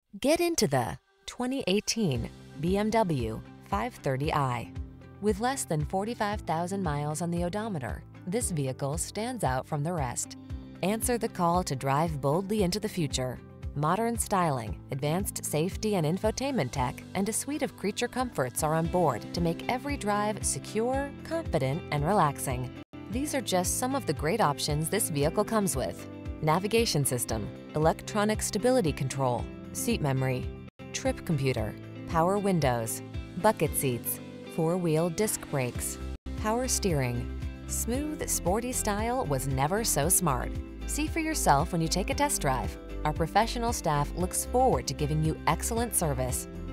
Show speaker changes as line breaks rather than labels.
Get into the 2018 BMW 530i. With less than 45,000 miles on the odometer, this vehicle stands out from the rest. Answer the call to drive boldly into the future. Modern styling, advanced safety and infotainment tech, and a suite of creature comforts are on board to make every drive secure, confident, and relaxing. These are just some of the great options this vehicle comes with: navigation system, electronic stability control, seat memory, trip computer, power windows, bucket seats, four-wheel disc brakes, power steering. Smooth, sporty style was never so smart. See for yourself when you take a test drive. Our professional staff looks forward to giving you excellent service.